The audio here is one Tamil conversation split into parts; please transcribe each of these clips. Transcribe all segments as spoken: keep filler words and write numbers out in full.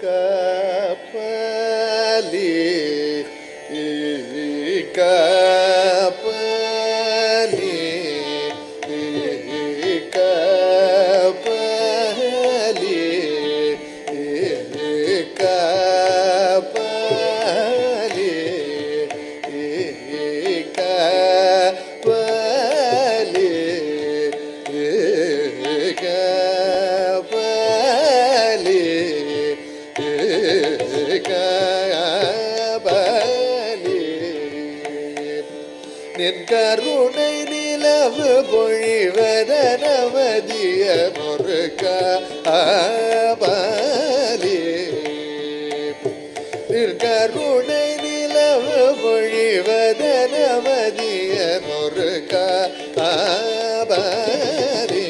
Kapali, Kapali, Kapali, Kapali, நின் கருணை நிலவு பொழிவதன மதியனொரு காபாலி. நின் கருணை நிலவு பொழிவதன மதியனொரு காபாலி.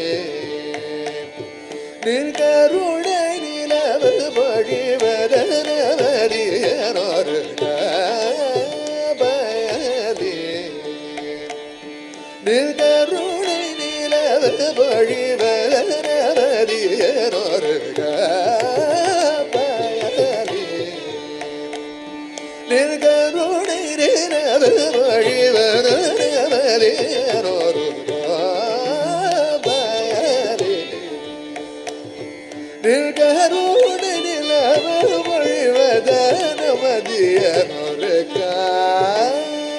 நின் கருணை நிலவு பொழிவதன மதியனொரு நிற்கருணை நிலவு பொழிவதன மதியனொரு காபாலி. நிற்கருணை நிலவு பொழிவதன மதியனொரு காபாலி. நிற்கருணை நிலவு பொழிவதன மதியனொரு Kapali.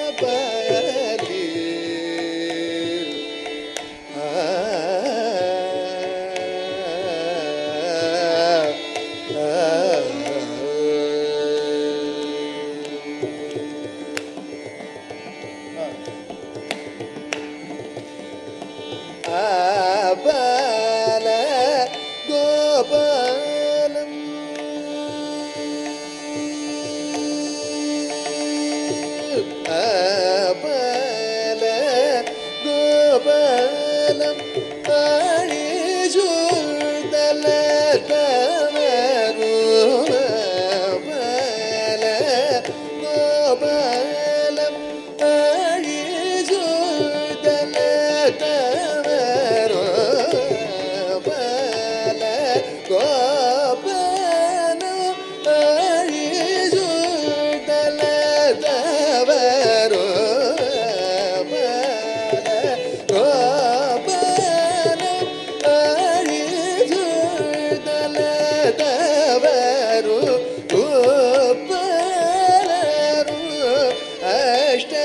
Apaala Gopaalam Apaala Gopaalam Azhi Shudala Thavarum Apaala Gopaalam Azhi Shudala Thavarum Ashta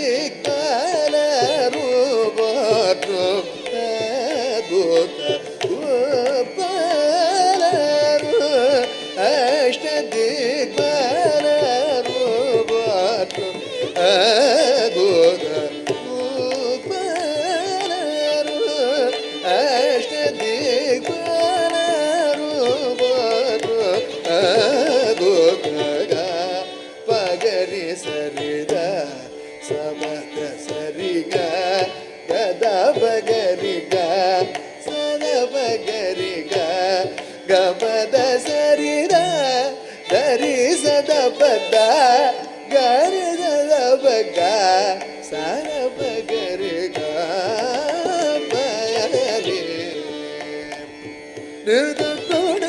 Dikpaalarum Potrum Adbhuta Bhupaalarum Ashta Dikpaalarum Potrum Adbhuta Bhupaalarum Ashta Dikpaalarum Potrum Adbhuta Pagari Sarida Samata Sariga Gada Bagariga Sada Bagariga Gamada Sarida Dari Sada Pada Gari Sada Baga Sada Bagariga Bayali Nirgakone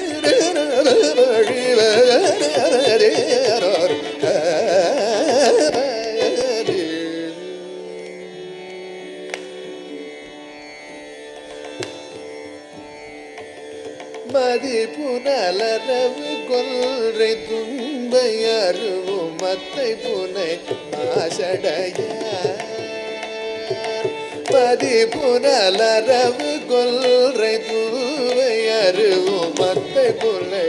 Madipunal Aravu கொல்றை தும்பை அருவு மத்தை புனை ஆஷடையார் மதிப்புனல் அரவு கொல்றை தும்பை அருவு மத்தை புனை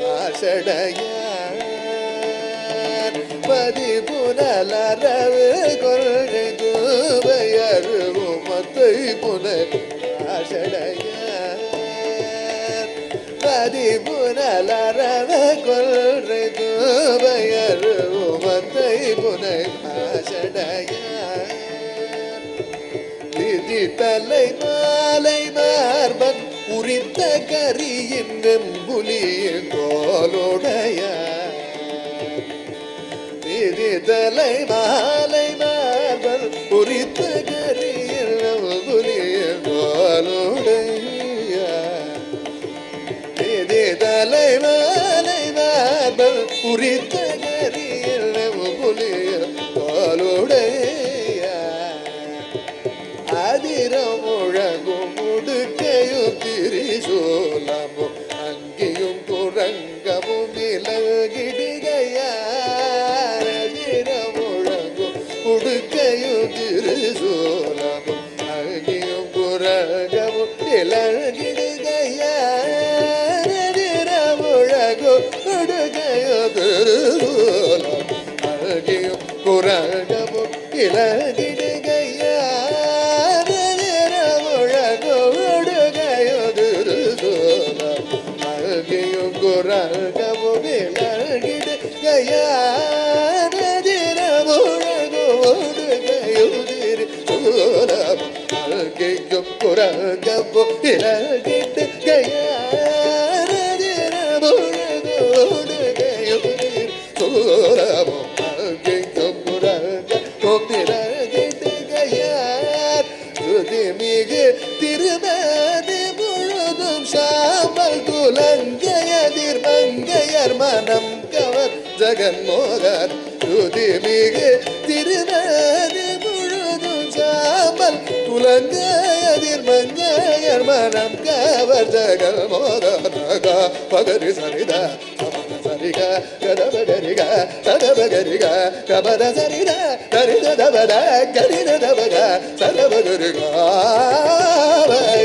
ஆஷடையார் மதிப்புனல் அரவு கொல்றை தும்பை அருவு மத்தை புனை ஆஷடையார் Madipunal Aravu கொல்றை தும்பை அருவு மத்தை புனை ஆஷடையார் விதி தலை மாலை மார்பன் உரித்த கரியின் வெம்புலியின் தோளுடையார் விதி தலை மாலை மார்பன் உரித்த கரியின் வெம்புலியின் தோளுடையார் விதி தலை மாலை மார்பன் மார்பல் உரித்த கரியில் புலிய தோளுடைய அதிரம் முழங்கும் முடுக்கையும் திரிசூலமும் அங்கியும் குரங்கமும் இலகிடுகையார் அதிரம் முழங்கும் முடுக்கையும் திரிசூலமும் அங்கியும் குரங்கமும் இலகிடுகையார் அதிரம் முழங்கும் முடுக்கையும் திரிசூலம் அங்கியும் குரங்கமும் இலகிடுகையார் குரங்கோ இலகிட்டு கையாரமுழகோடு கையுதிர் சூரமோ அங்கிங்கும் குரங்கோ இலகிட்டு கையார் துதிமிகு திருமதி முழுதும் சாம்பல் துலங்கையதிர் மங்கையர் மனம் கவர் ஜகன் மோகன் துதிமிகு திருமதி முழுதும் சாம்பல் துலங்கையதிர் மங்கையர் மனம் கவர் ஜகன் மோகன் பகரி சரிதா சமத சரிக கதப கரிக சதப கரிக கபத சரித கரித தபத கரித தபக சதப கரிக